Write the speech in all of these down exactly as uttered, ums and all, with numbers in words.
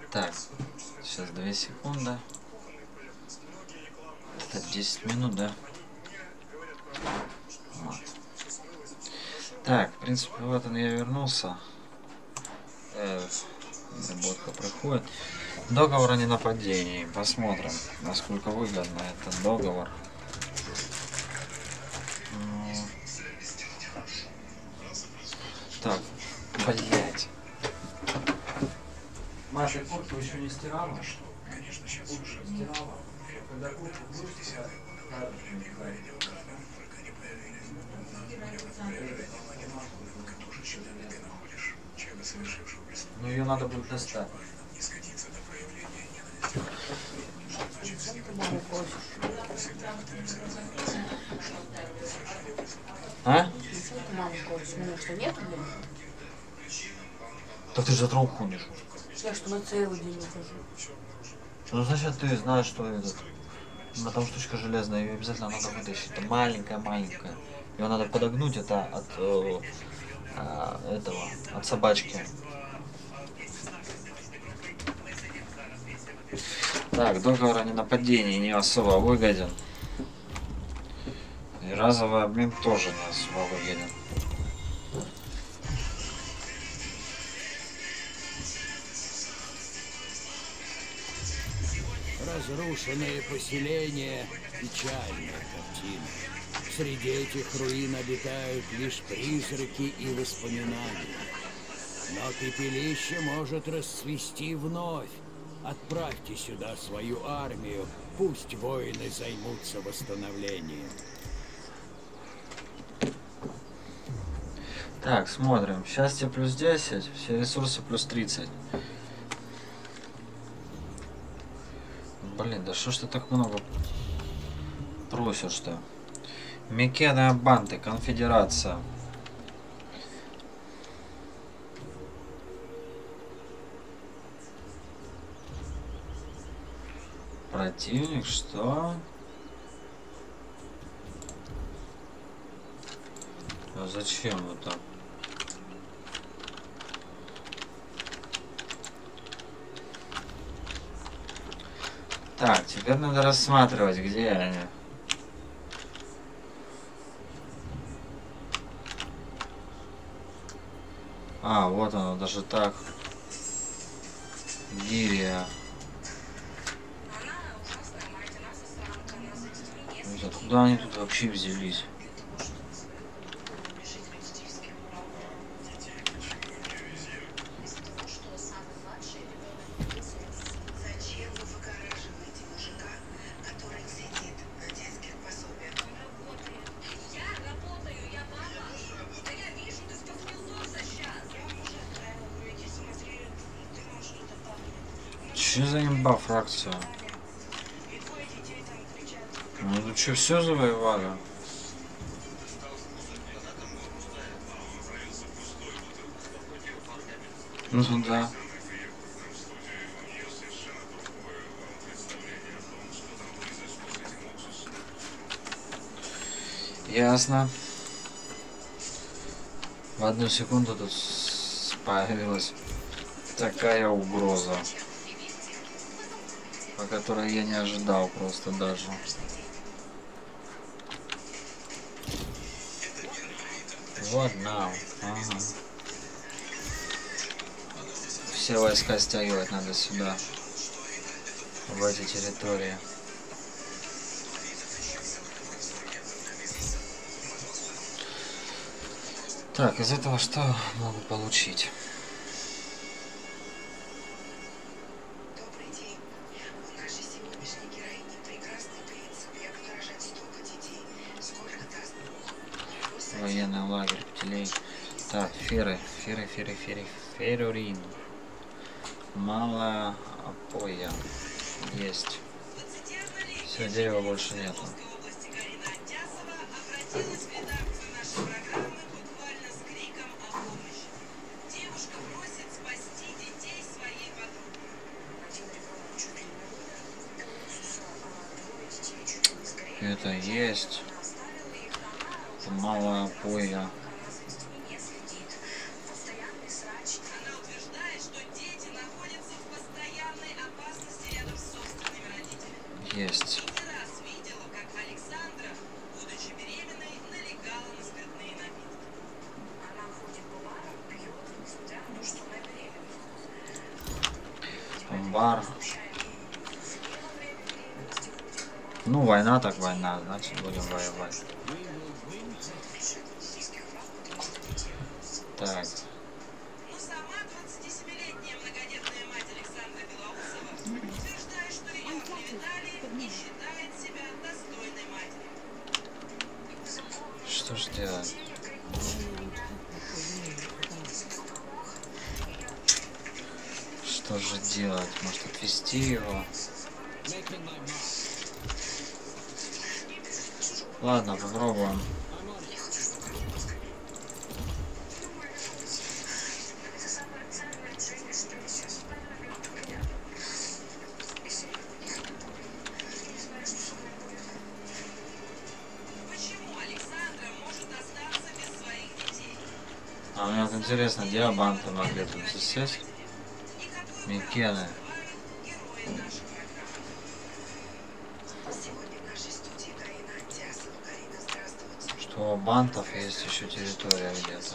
Так, сейчас две секунды. Это десять минут, да? Вот. Так, в принципе, вот он, я вернулся. Э, работа проходит. Договор о ненападении. Посмотрим, насколько выгодно этот договор. Так, блять. Маша, куртку еще не стирала? Конечно, сейчас стирала. Когда куртку будешь стирать, ну ее надо будет достать. А? Что нет, блин? Так ты же за трубку ходишь. Я что на целый день ухожу. Ну значит ты знаешь, что этот. На там штучка железная, ее обязательно надо вытащить. Это маленькая-маленькая. Ее надо подогнуть, это от э, э, этого, от собачки. Так, договор о ненападении не особо выгоден. И разовый обмен тоже не особо выгоден. Разрушенные поселения – печальная картина. Среди этих руин обитают лишь призраки и воспоминания. Но пепелище может расцвести вновь. Отправьте сюда свою армию, пусть воины займутся восстановлением. Так, смотрим. Счастье плюс десять, все ресурсы плюс тридцать. Блин, да что ж ты так много просишь-то? Микены Абанты, конфедерация. Противник, что? А зачем вот так? Так, теперь надо рассматривать, где они. А, вот оно, даже так. Гирия. Откуда они тут вообще взялись? Че за имба фракция? Ну тут что, все завоевали? Ну да. Ясно. В одну секунду тут появилась такая угроза, по которой я не ожидал просто даже. Вот now. Ага. Все войска стягивать надо сюда, в эти территории. Так, из этого что могу получить? Военный лагерь, птелей. Так, феры, феры, феры, феры, ферурин. Мало опоя. Есть. Все, дерева больше нету. Это есть. Мало опоя. есть. Бар. Ну, война так война, значит будем воевать. Так. Что ж делать? Что же делать? Может, отвезти его? Ладно, попробуем. А мне вот интересно, где Абанты могли тут засесть? Микены. Что у бантов есть еще территория где-то.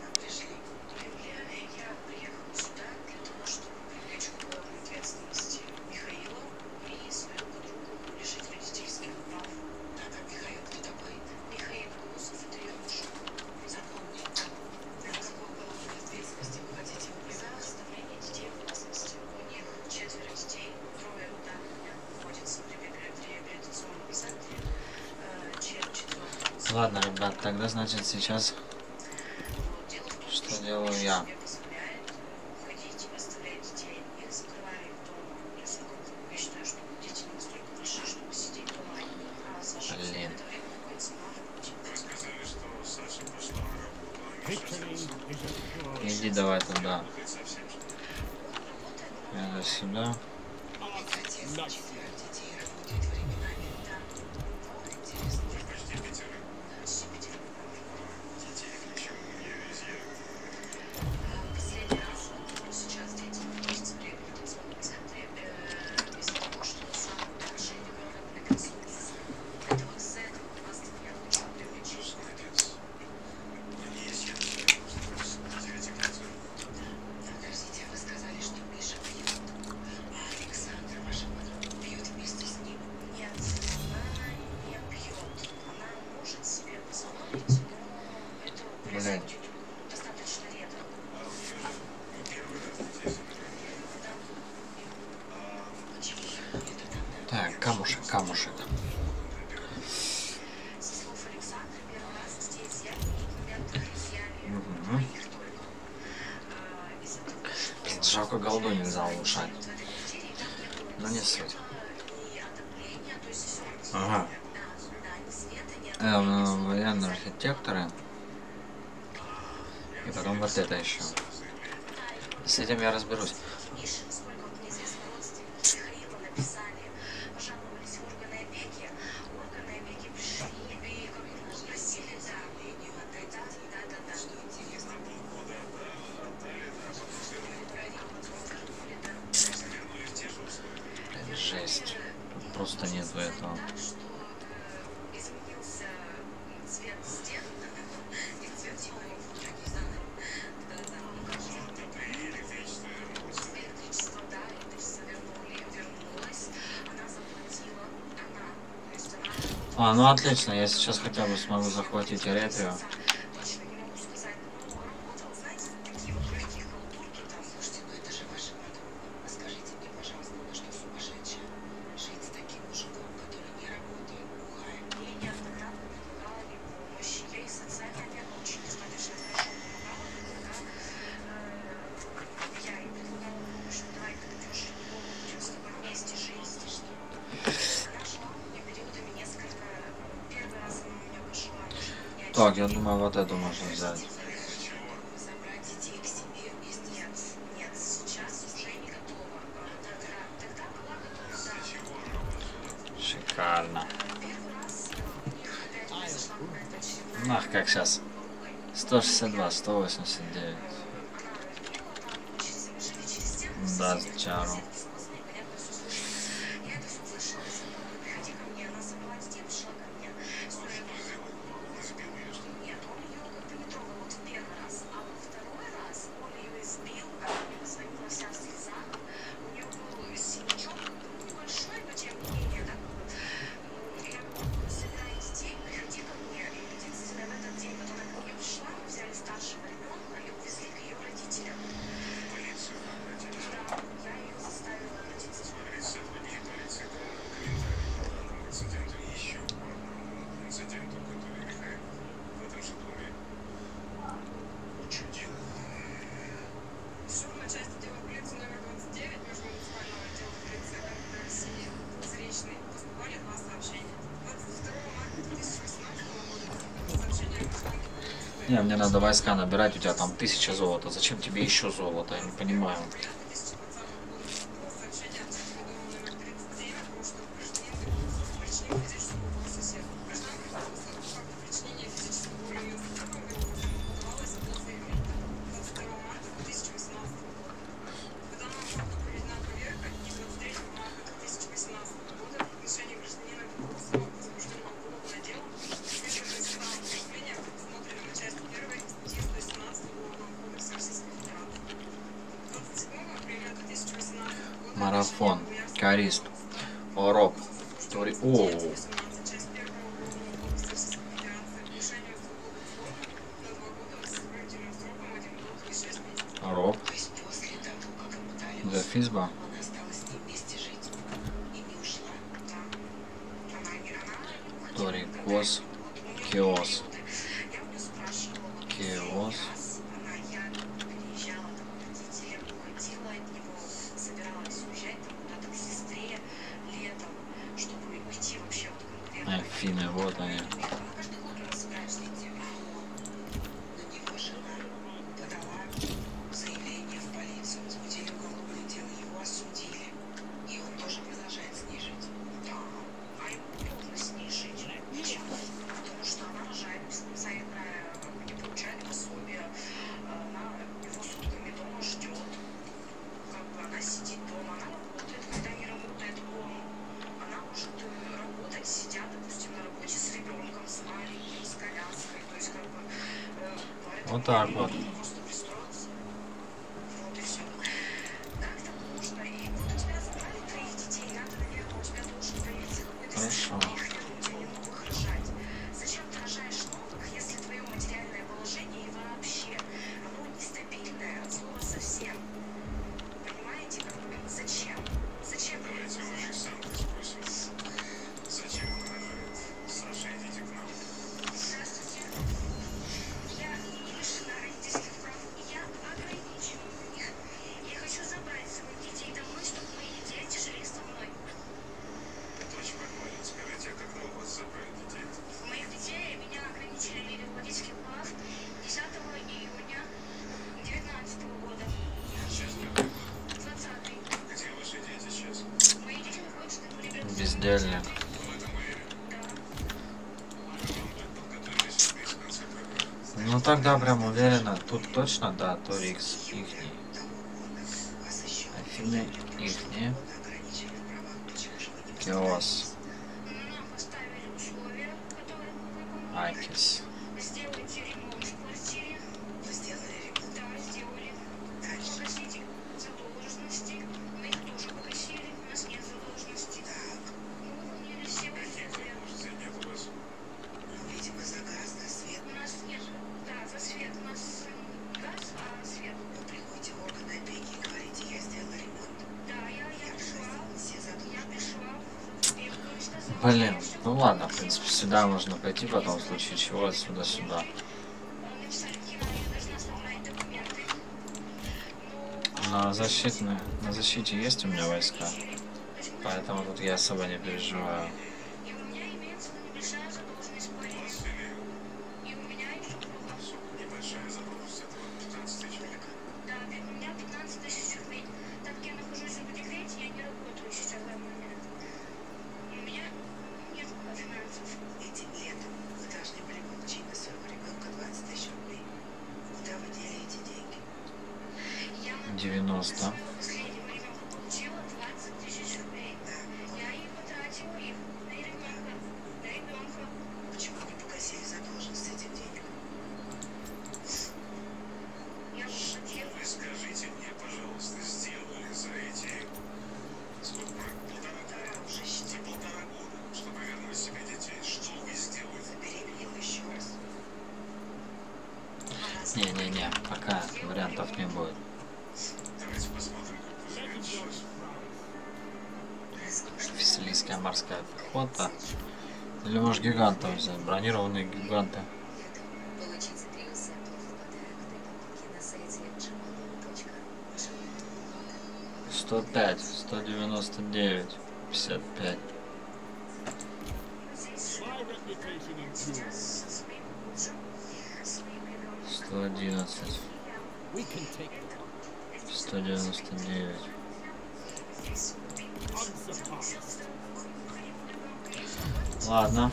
Ладно, ребят, тогда значит сейчас что делаю я? Блин. Иди давай туда. Это сюда. Блин. Так, камушек, камушек. Угу. Блин, жалко голду нельзя улучшать. Но не суть. Ага. Э, ну, военные архитекторы. И потом вот это еще. С этим я разберусь. Жесть. Просто нету этого. А, ну отлично, я сейчас хотя бы смогу захватить Эретрию. Так, я думаю, вот эту можно взять. Шикарно. Ах, как сейчас. сто шестьдесят два, сто восемьдесят девять. Да, чару. Не, мне надо войска набирать, у тебя там тысяча золота. Зачем тебе еще золото? Я не понимаю. Марафон, Карист, Ороп, Тори... О, Ороп, Дефизба, Тори, Кос, Киос, Киос. Афины, вот они. Вот так вот. Хорошо. Бездельник. Ну тогда прям уверенно. Тут точно, да, Торикс ихний. Афины ихние. Киос. Акис. Блин, ну ладно, в принципе, сюда можно пойти, потом в случае чего отсюда сюда. На защитные, на защите есть у меня войска, поэтому тут я особо не переживаю. девяносто. Не-не-не, пока вариантов не будет. Фессалийская морская пехота. Или может гигантов взять, бронированные гиганты. сто пять, сто девяносто девять, пятьдесят пять. сто одиннадцать. сто девяносто девять. Ладно.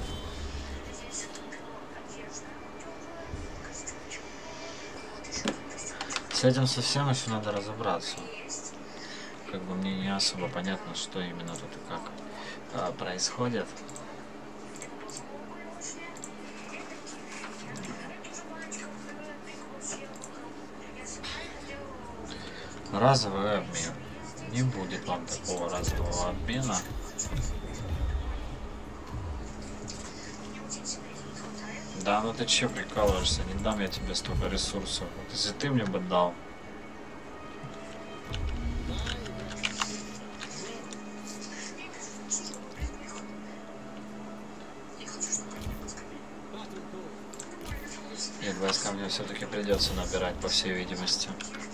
С этим совсем еще надо разобраться. Как бы мне не особо понятно, что именно тут и как а, происходит. Разовый обмен. Не будет вам такого разового обмена. Да, ну ты че прикалываешься? Не дам я тебе столько ресурсов. Вот если ты мне бы дал. Нет, войска мне все-таки придется набирать, по всей видимости.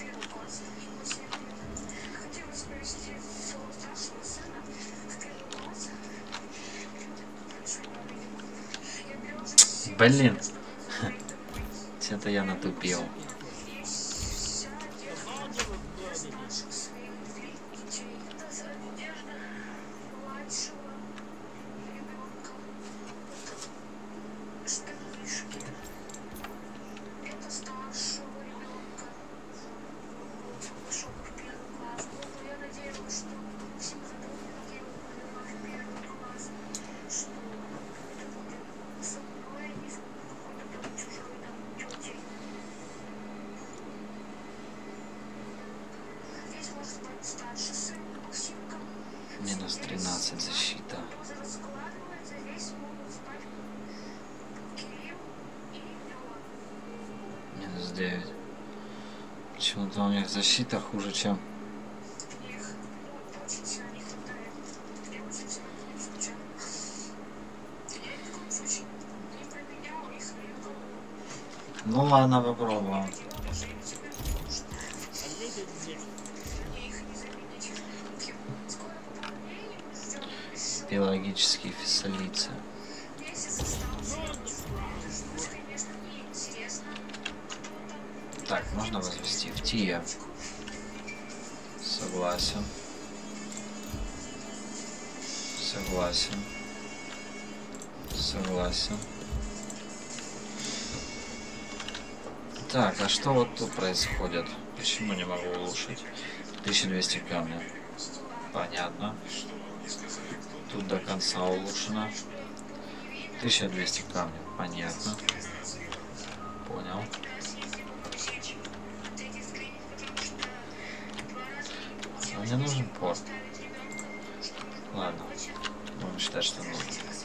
Блин, это я натупил. Минус тринадцать защита. Минус девять. Почему-то у них защита хуже, чем... Ну ладно, попробуем. Биологические фессалийцы. Так, можно возвести в Тия. Согласен. Согласен. Согласен. Так, а что вот тут происходит? Почему не могу улучшить? тысяча двести камня. Понятно. Тут до конца улучшено. тысяча двести камня. Понятно. Понял. А мне нужен порт. Ладно. Будем считать, что нужен.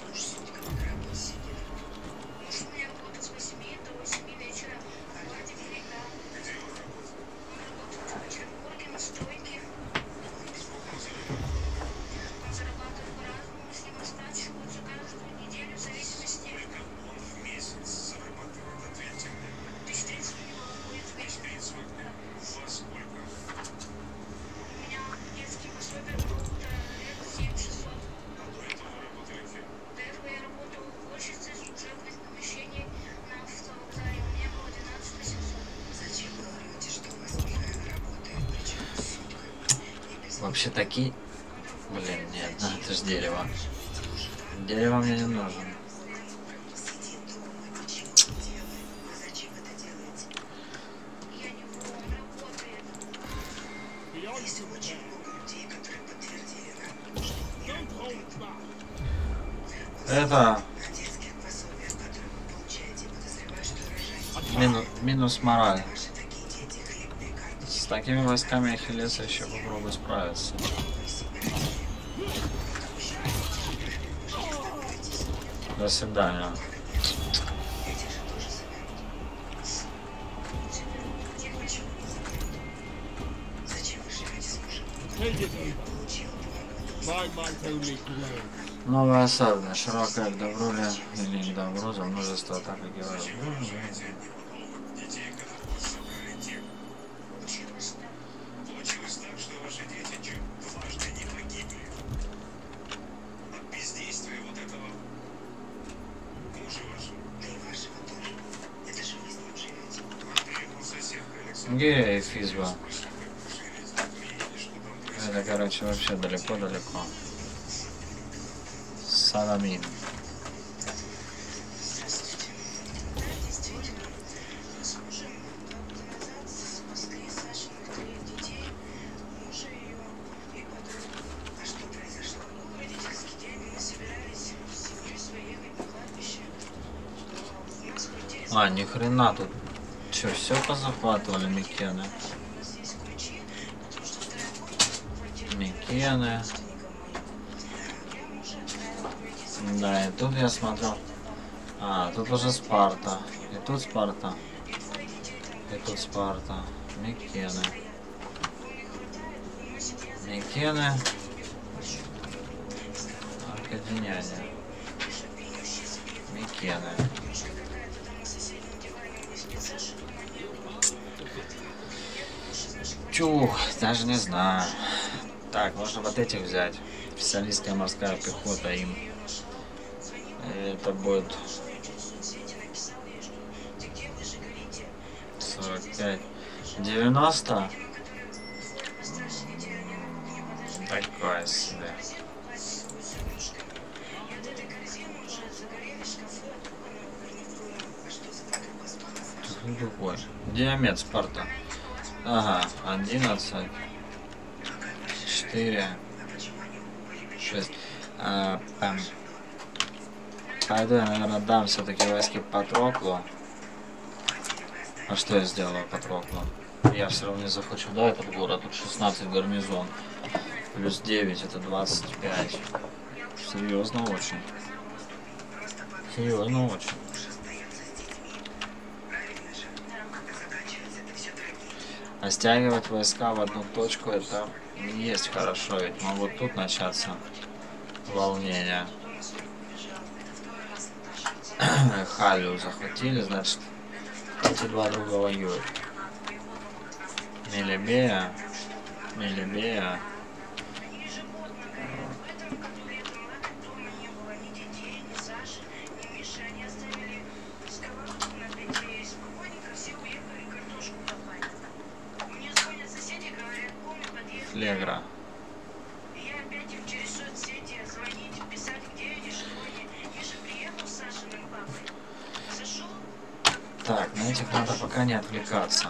Вообще такие... Блин, нет, ну это же дерево. Дерево мне не нужно. Это... Мину... Минус мораль. С такими войсками Ахиллеса еще попробую справиться. До свидания. Новая осада. Широкая к добру ли или не добру за множество атак и героев. Гиря и Физба. Это, короче, вообще далеко-далеко. Саламин. А, ни хрена тут. Че, все позахватывали Микены? Микены. Да, и тут я смотрел. А, тут уже Спарта. И тут Спарта. И тут Спарта. Микены. Микены. Аркадиняне. Микены. Чух, даже не знаю. Так, можно вот этих взять. Специалистская морская пехота им. Это будет сорок пять. девяносто. Такое себе. Другой. Диамет Спарта. Ага, одиннадцать, четыре, шесть. А, эм. Пойду я, наверное, дам все-таки войски Патроклу. А что я сделаю Патроклу? Я все равно не захочу, да, этот город. Тут шестнадцать гарнизон. Плюс девять, это двадцать пять. Серьезно очень. Серьезно очень. А стягивать войска в одну точку, это не есть хорошо, ведь могут тут начаться волнения. Халю захватили, значит, эти два друга воюют. Мелебея, Мелебея. Флегра. Так, на этих надо пока не отвлекаться.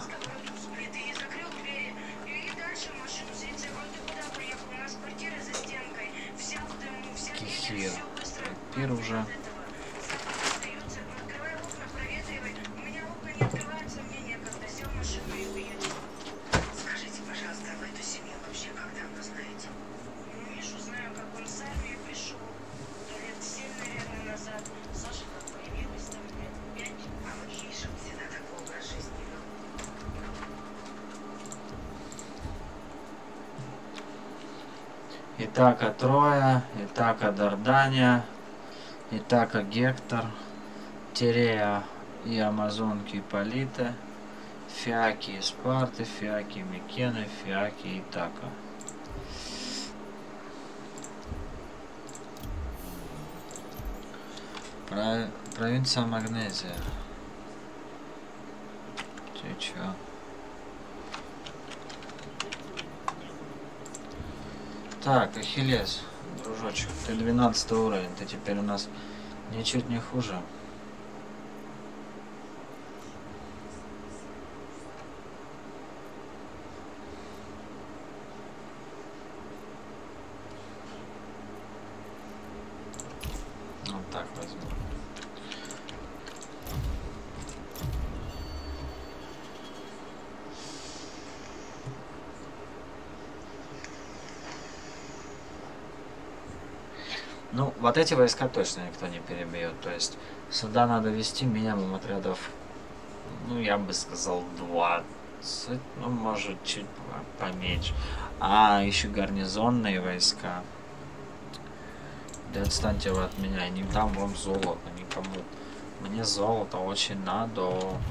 Кихир. Пир уже. Итака Троя, Итака Дардания, Итака Гектор, Терея и Амазонки Ипполиты, Фиаки и Спарты, Фиаки и Микены, Фиаки и Итака. Про... Провинция Магнезия. Ты чё? Так, Ахиллес, дружочек, ты двенадцатый уровень, ты теперь у нас ничуть не хуже. Вот так возьму. Ну, вот эти войска точно никто не перебьет. То есть сюда надо вести минимум отрядов, ну, я бы сказал, двадцать, ну, может, чуть поменьше. А, еще гарнизонные войска. Да отстаньте вы от меня, я не дам вам золото никому. Мне золото очень надо.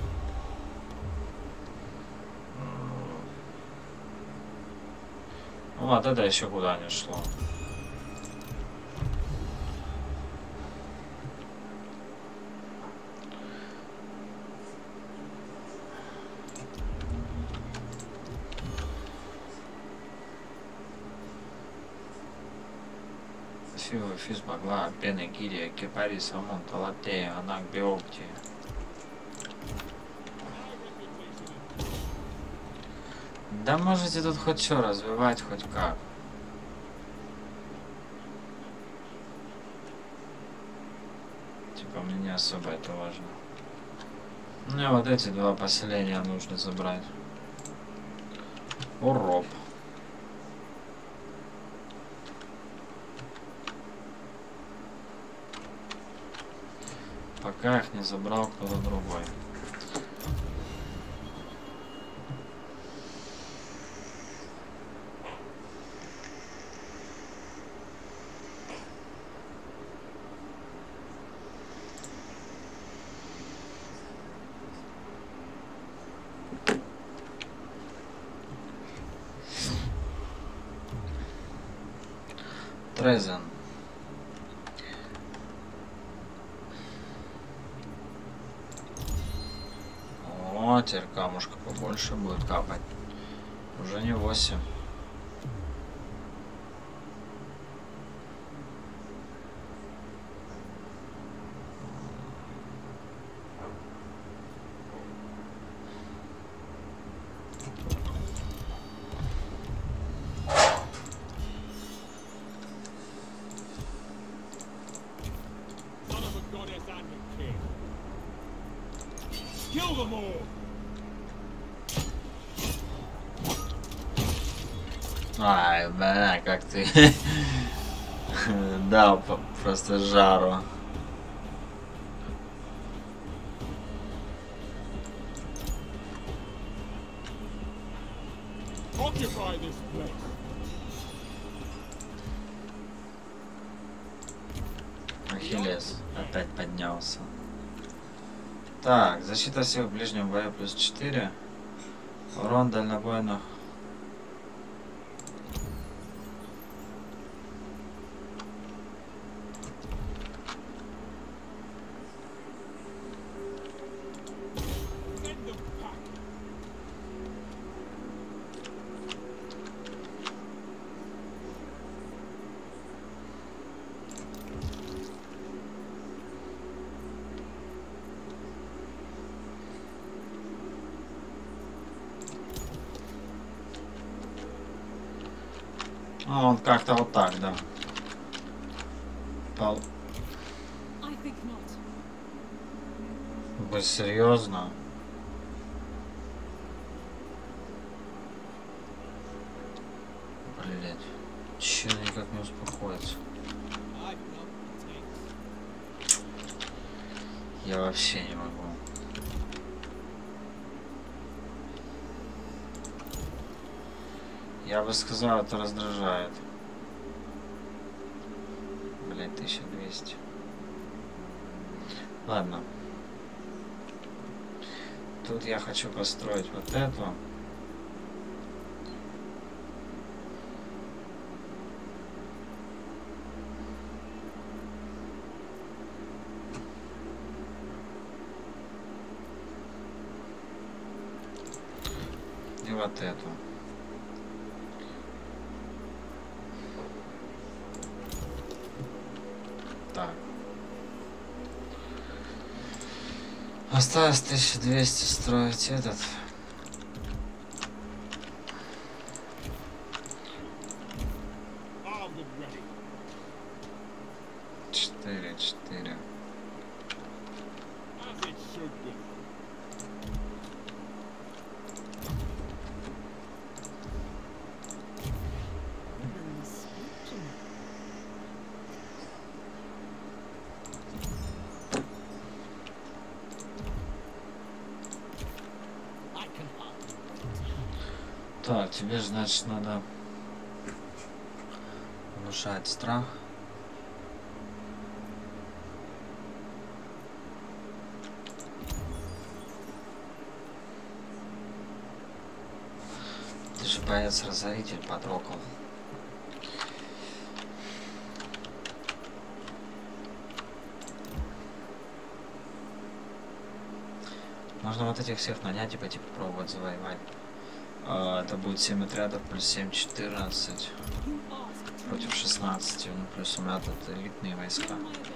Вот это еще куда не шло. Фива, Физ, Багла, Пены, Гирия, Кипари, Самон, Талатея, Анак, Биокти. Да можете тут хоть что развивать, хоть как. Типа мне не особо это важно. Мне вот эти два поселения нужно забрать. Уроб. Пока их не забрал кто-то другой. Трезен. О, теперь камушка побольше будет капать. Уже не восемь. Ай, бля, как ты дал просто жару. Ахиллес опять поднялся. Так, защита всех в ближнем бою плюс четыре. Урон дальнобойных. Ну, он как-то вот так, да. Пол... Вы серьезно? Блять. Че никак не успокоится? Я вообще не могу. Я бы сказал, это раздражает. Блять, тысяча двести. Ладно. Тут я хочу построить вот эту. И вот эту. Так. Осталось тысяча двести строить этот. Четыре, четыре. Так, тебе, значит, надо внушать страх. Ты же боец-разоритель потрогал. Можно вот этих всех нанять и пойти попробовать завоевать. Это будет семь отрядов плюс семь, четырнадцать. против шестнадцати. Ну, плюс у меня тут элитные войска.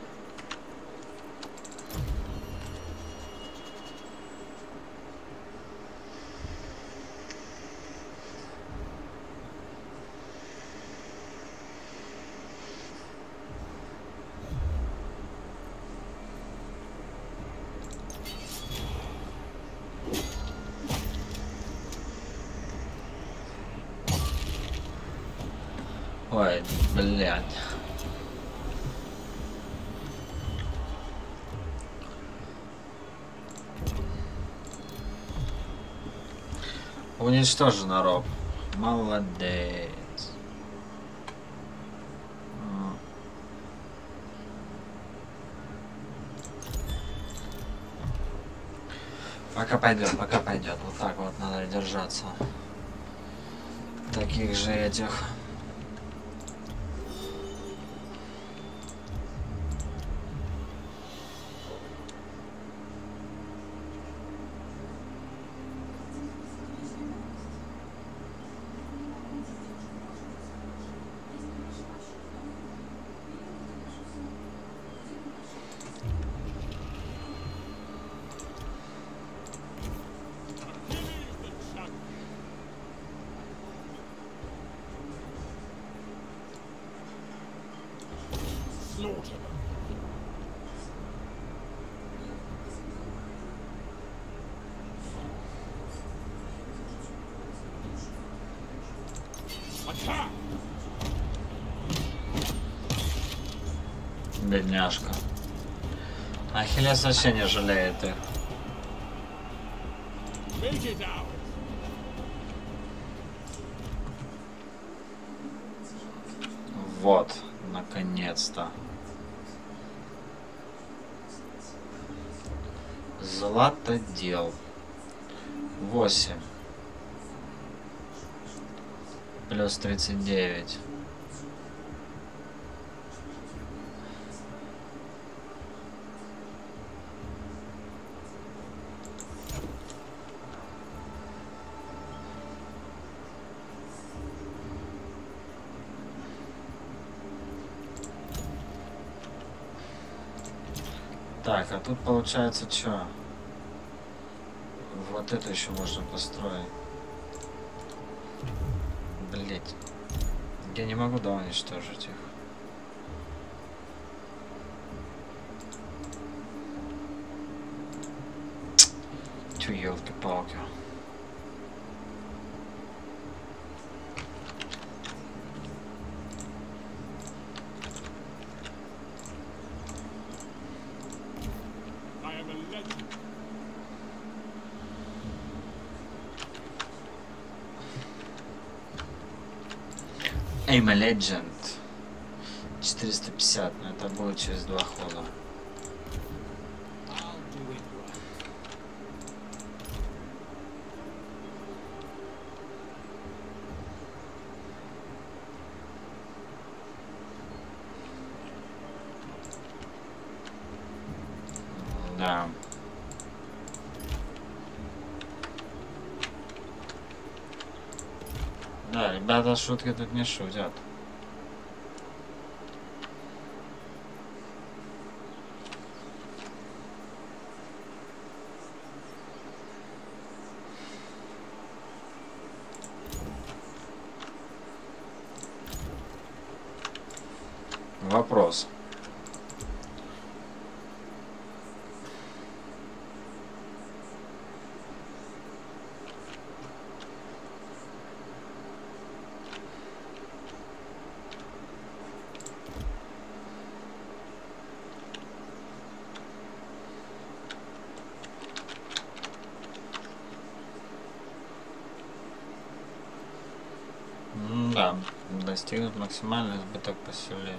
Ой, блядь. Уничтожен, роб. Молодец. Пока пойдет, пока пойдет. Вот так вот надо держаться. Таких же этих. Бедняжка. Ахиллес вообще не жалеет их. Вот, наконец-то. Златодел. восемь. Плюс тридцать девять. Так, а тут получается что? Вот это еще можно построить. Блять. Я не могу, да, уничтожить их. Тю, елки-палки. I'm a Legend. четыреста пятьдесят, но это будет через два хода. Да. Да, ребята шутки тут не шутят. Вопрос. Да, достигнут максимальный избыток поселения.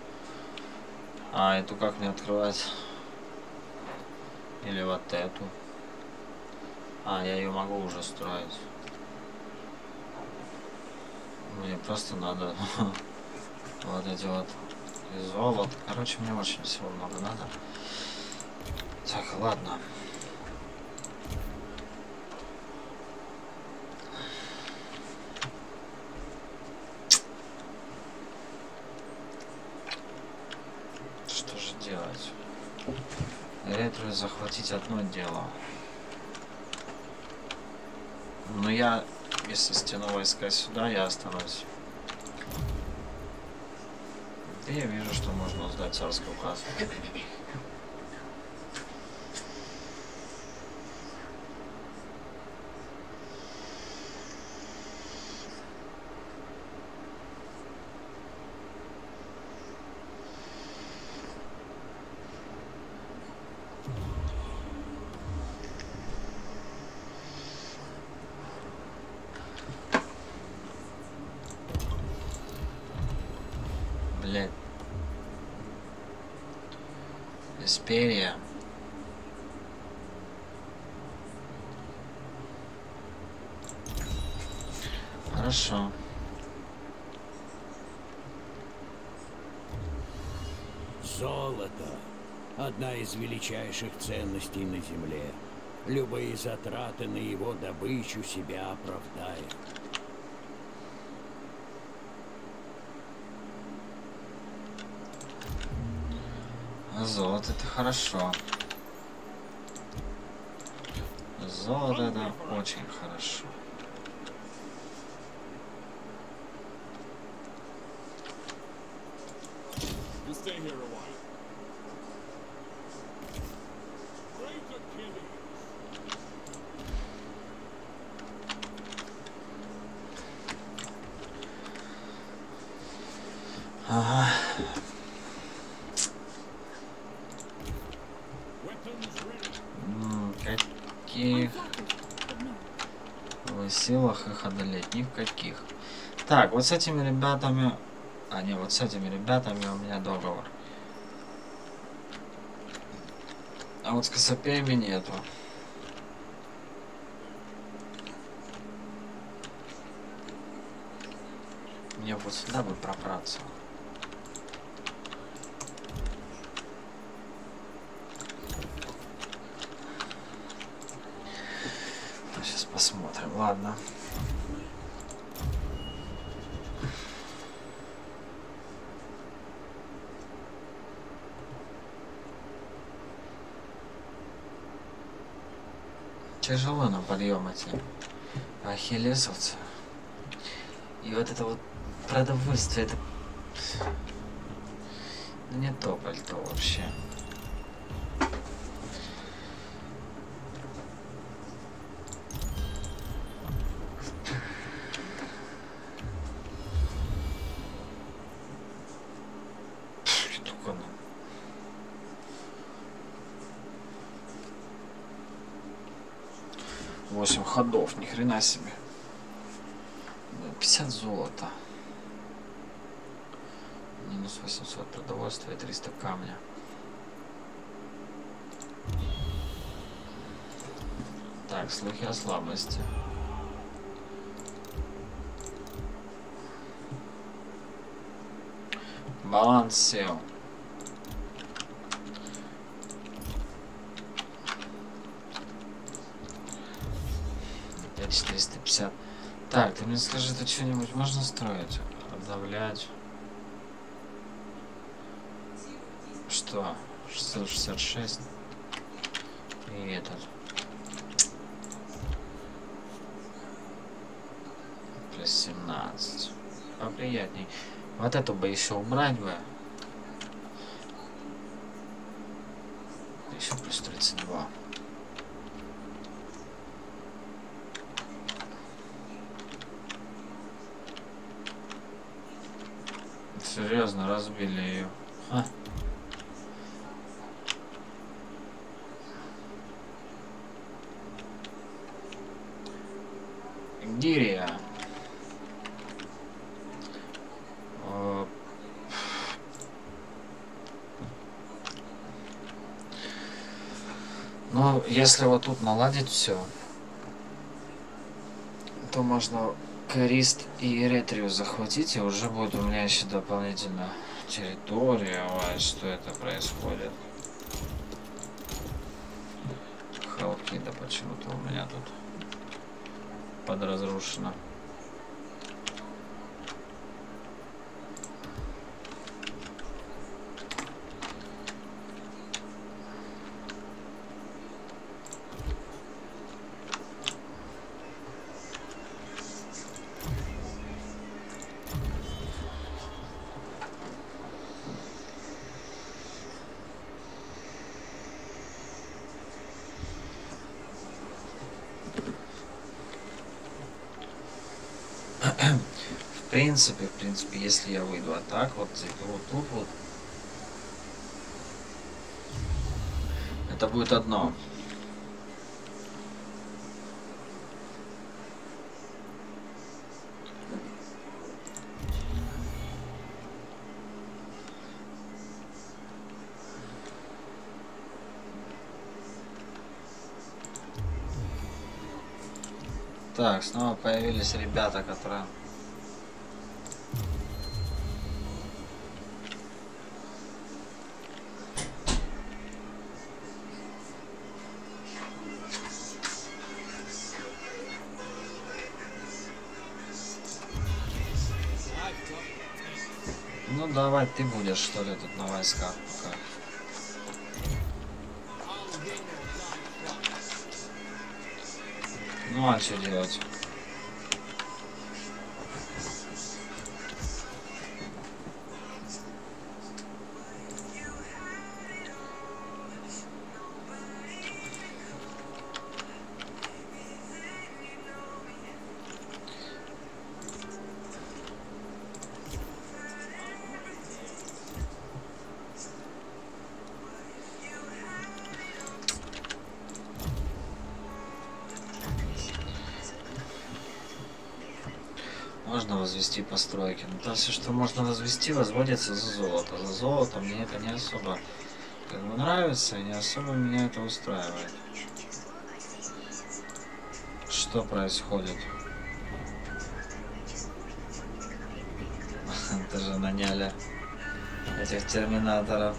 А эту как мне открывать? Или вот эту? А, я ее могу уже строить. Мне просто надо вот эти вот золото. Короче, мне очень всего много надо. Так, ладно. делать? Эретрию захватить одно дело. Но я, если стяну войска сюда, я останусь. И я вижу, что можно сдать царский указ. Блять. Эсперия. Хорошо. Золото – одна из величайших ценностей на Земле. Любые затраты на его добычу себя оправдают. Золото это хорошо. Золото это очень хорошо. Ага. Каких в силах их одолеть? Никаких. Так, вот с этими ребятами... А, не, вот с этими ребятами у меня договор. А вот с косопеями нету. Мне вот сюда бы пробраться. Сейчас посмотрим. Ладно. Тяжело на подъем эти ахиллесовцы. И вот это вот продовольствие, это не то пальто вообще. восемь ходов, ни хрена себе. пятьдесят золота. Минус восемьсот продовольствия, триста камня. Так, слухи о слабости. Баланс сел. четыреста пятьдесят. Так, ты мне скажи, тут что-нибудь можно строить? Обновлять. Что? шестьсот шестьдесят шесть. И этот. Плюс семнадцать. Поприятней. Вот эту бы еще убрать бы. Еще плюс тридцать два. Серьезно, разбили ее. А? Гирия. О... Ну, если вот тут наладить все, то можно Корист и Эретрию захватить, и уже будет у меня еще дополнительно территория. Ой, что это происходит? Халкида почему-то у меня тут подразрушена. принципе, в принципе, если я выйду, а так вот вот тут вот, это будет одно. Так, снова появились ребята, которые... Ну давай, ты будешь что ли тут на войсках пока. Ну а что делать? Можно возвести постройки. Но то все, что можно возвести, возводится за золото. За золото мне это не особо как бы нравится, и не особо меня это устраивает. Что происходит? Это же наняли этих терминаторов.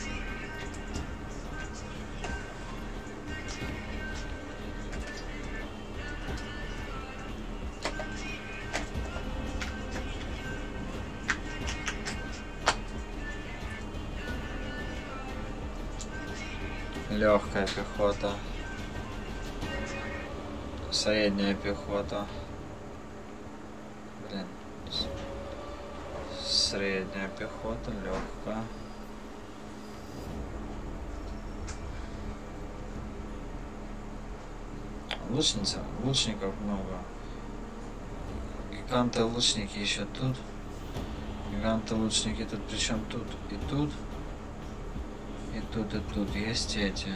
Легкая пехота, средняя пехота, блин, средняя пехота, легкая, лучница, лучников много, гиганты лучники еще тут, гиганты лучники тут, причем тут и тут. И тут, и тут есть эти.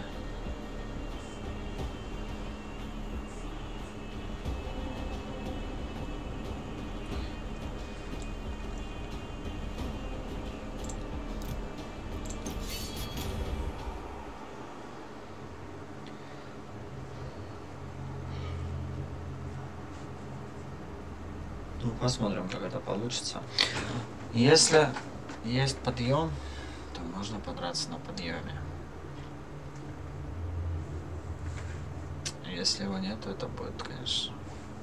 Ну, посмотрим, как это получится. Если есть подъем, можно подраться на подъеме. Если его нет, то это будет, конечно.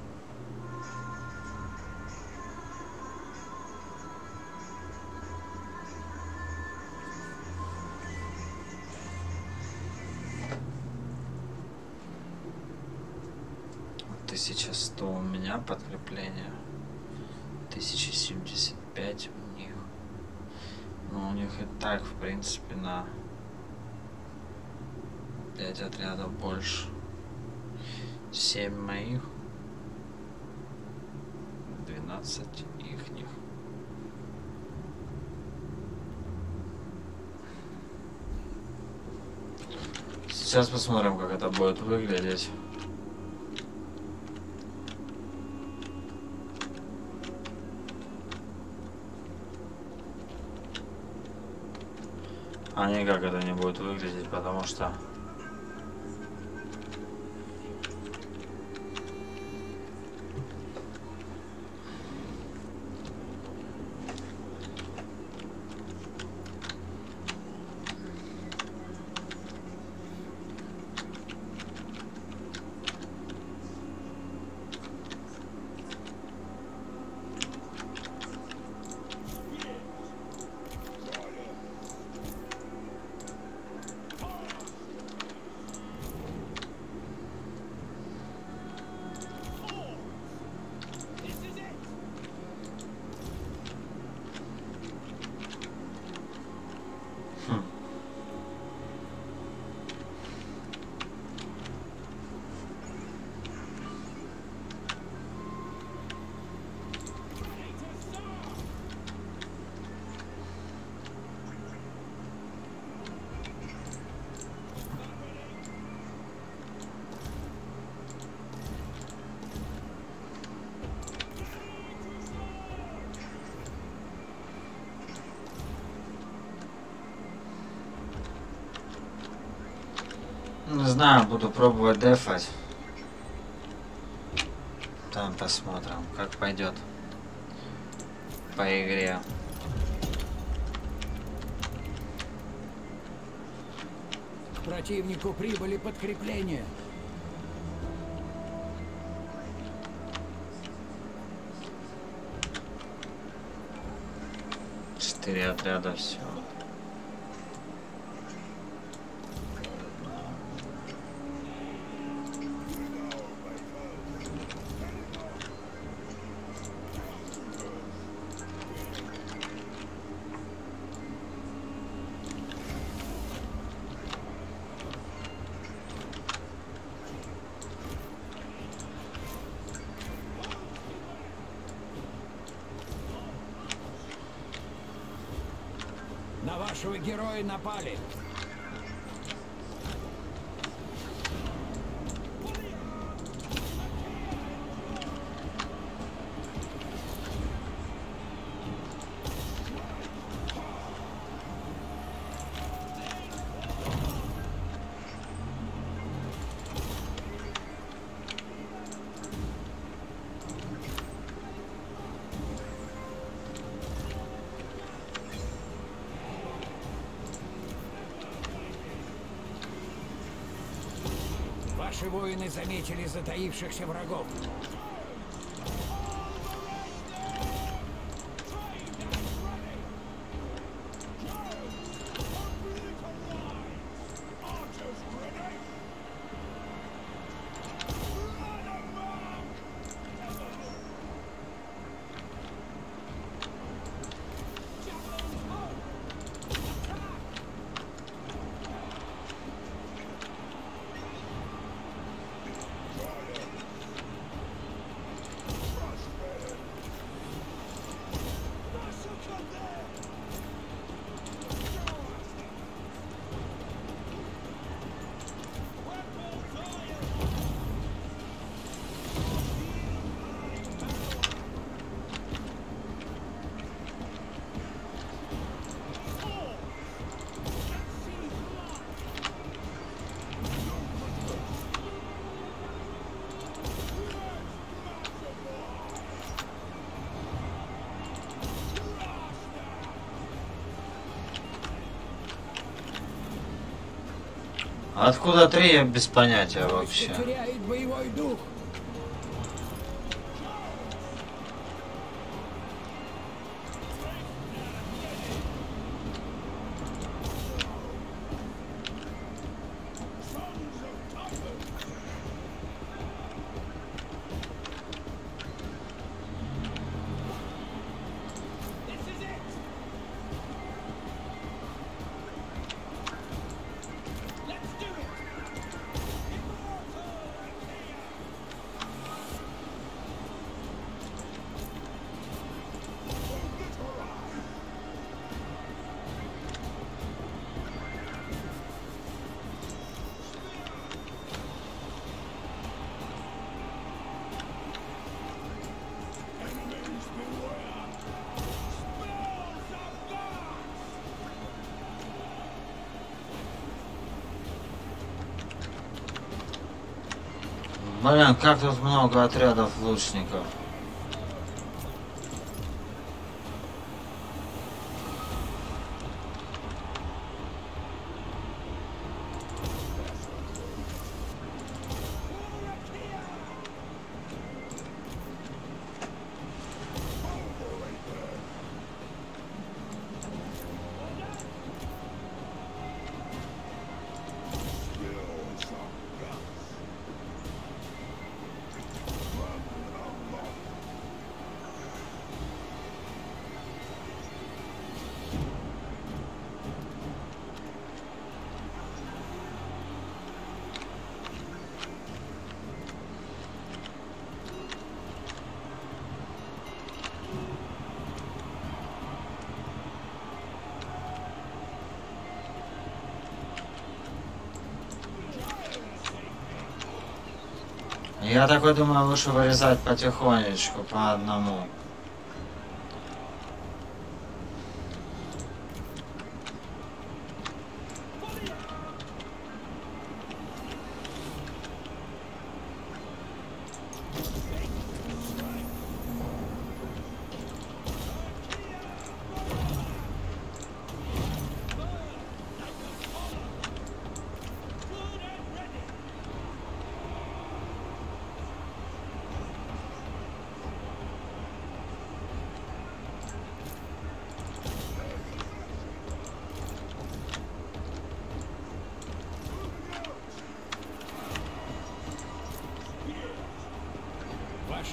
тысяча сто у меня подкрепление. тысяча семьдесят пять у них. Но у них и так, в принципе, на пять отрядов больше. семь моих, двенадцать ихних. Сейчас посмотрим, как это будет выглядеть. А никак это не будет выглядеть, потому что Не знаю, буду пробовать дефать. Там посмотрим, как пойдет по игре. Противнику прибыли подкрепления. Четыре отряда, все. На вашего героя напали. Ваши воины заметили затаившихся врагов. Откуда три, я без понятия вообще. Теряет боевой дух. Блин, как тут много отрядов лучников. Я такой думаю, лучше вырезать потихонечку, по одному.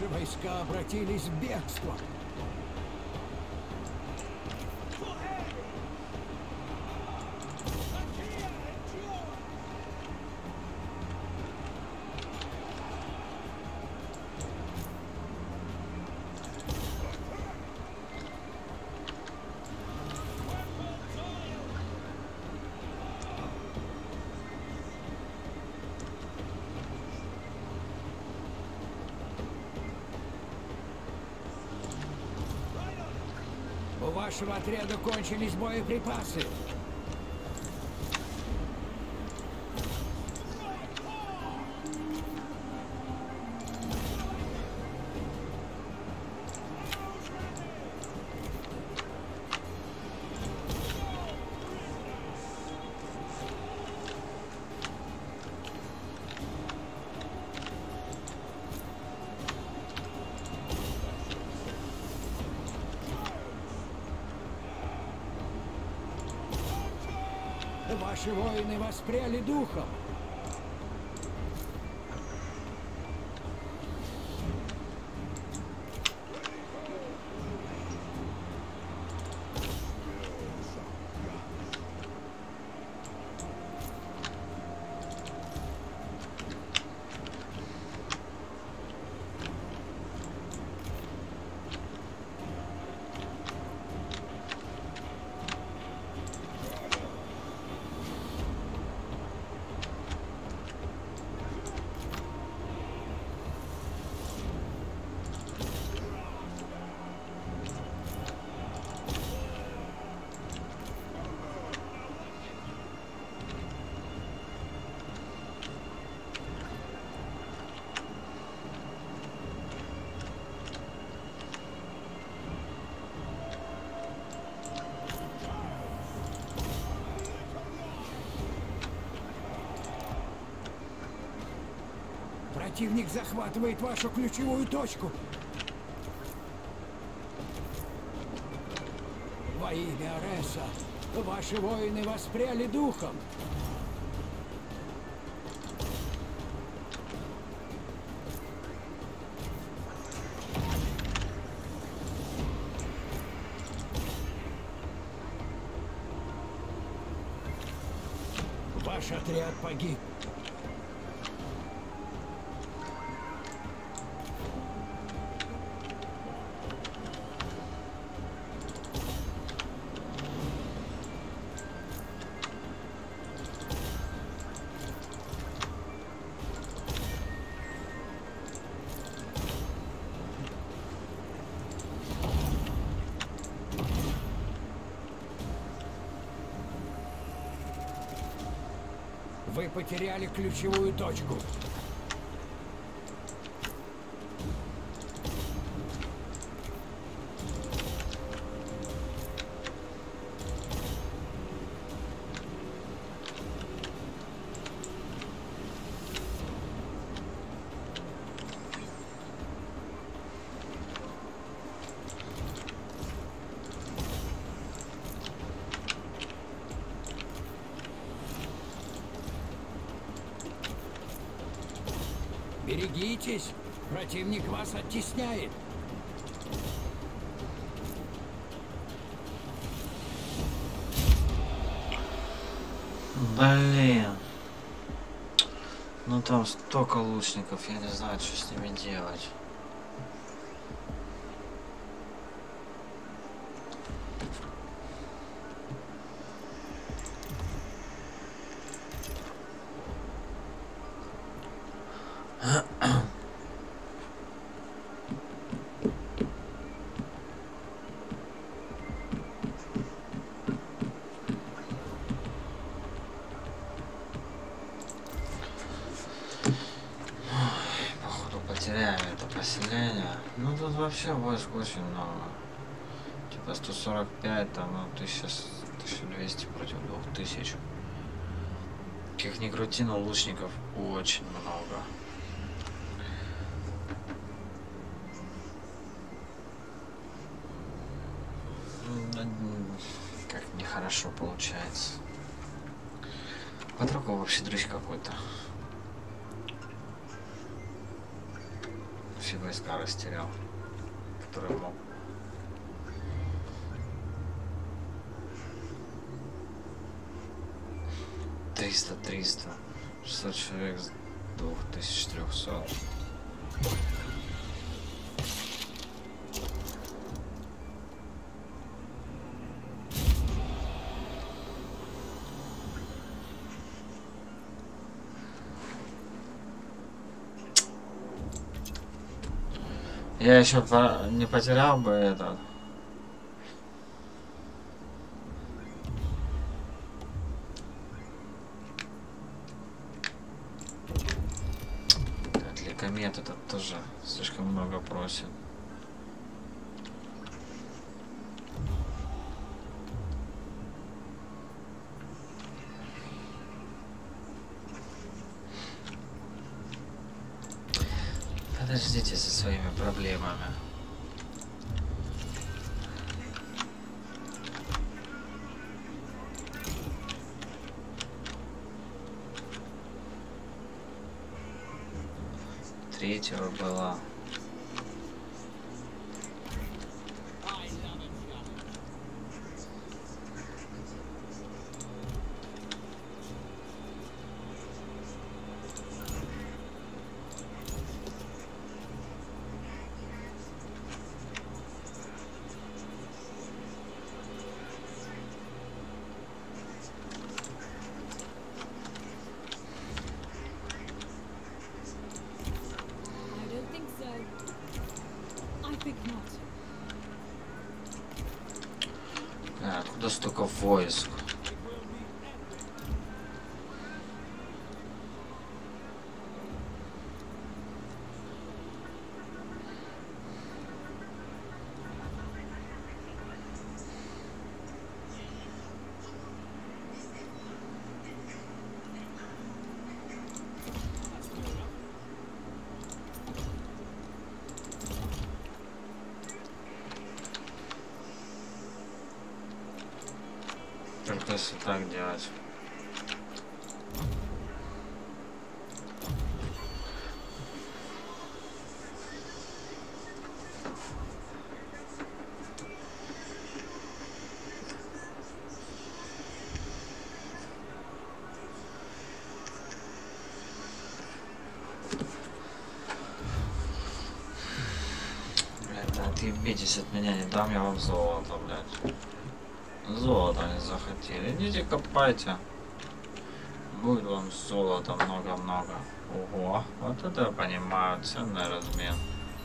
Наши войска обратились в бегство. У вашего отряда кончились боеприпасы. Ваши воины воспряли духом. Противник захватывает вашу ключевую точку. Во имя Ареса, ваши воины воспряли духом. Ваш отряд погиб. Вы потеряли ключевую точку. Берегитесь! Противник вас оттесняет! Блин. Ну там столько лучников, я не знаю, что с ними делать. Теряем это поселение. Ну тут вообще войск очень много. Типа сто сорок пять, там, ну, тысяча двести против двух тысяч. Как ни крути, но лучников очень много. Как нехорошо получается. Патруков вообще дрыщ какой-то. все войска растерял, которые мог. Триста, триста, шестьсот человек с двух тысяч трехсот. Я еще по... не потерял бы этот. Для комет этот тоже слишком много просит. Подождите со своими проблемами. Третьего была. А, куда столько войск? Только если так делать. Блядь, да отъебитесь от меня, не дам я вам золото, блядь. Золото не захотели. Идите копайте. Будет вам золота много-много. Ого, вот это я понимаю, ценный размен.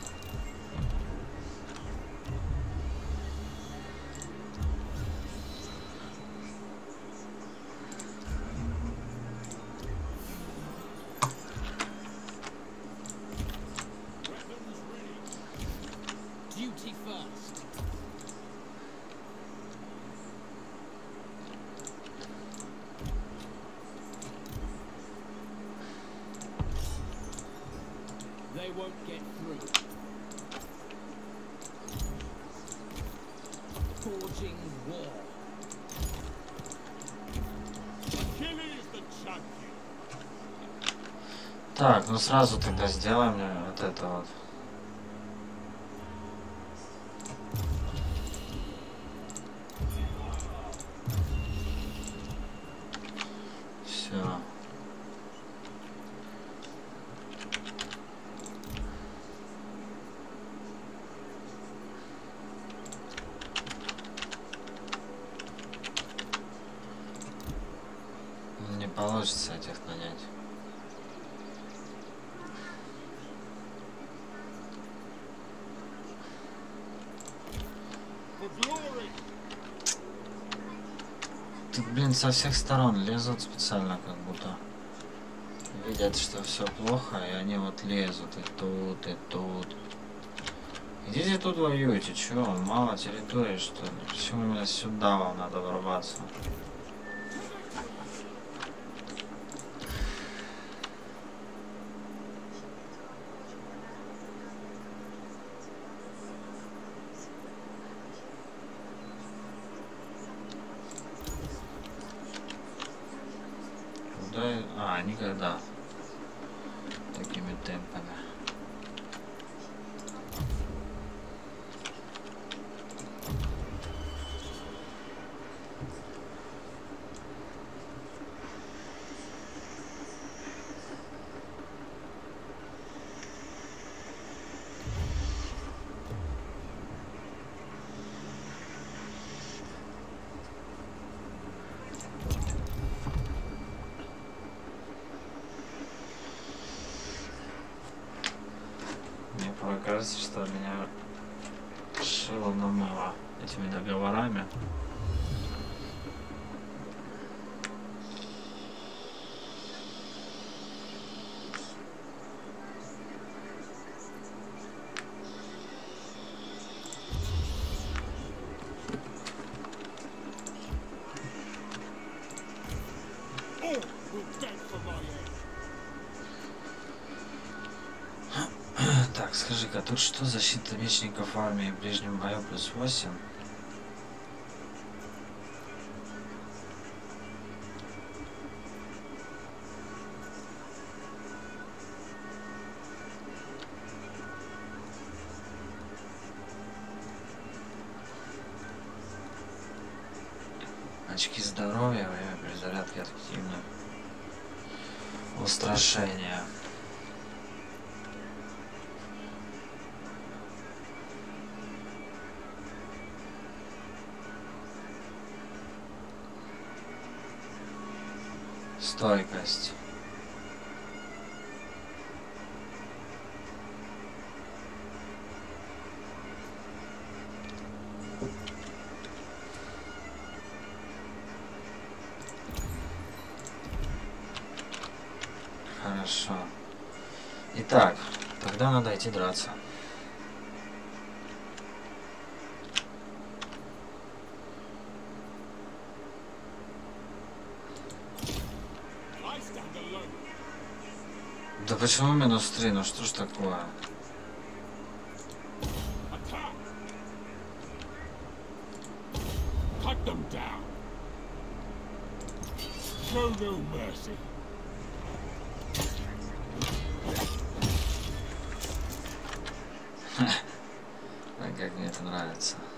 They won't get through. Forging war. Achilles the champion. Так, ну сразу тогда сделаем вот это вот. Все. Не получится этих нанять. Тут, блин, со всех сторон лезут специально, как будто видят, что все плохо, и они вот лезут и тут, и тут. Идите тут воюйте, чё, мало территории, что ли? Почему именно сюда вам надо ворваться? А, никогда такими темпами. кажется, что меня шило намыло этими договорами. Так, скажи-ка, тут что, защита мечников армии в ближнем бою плюс восемь? Очки здоровья, время перезарядки активно. Устрашение. Стойкость. Хорошо. Итак, тогда надо идти драться. Да почему минус три? Ну что ж такое? А как мне это нравится.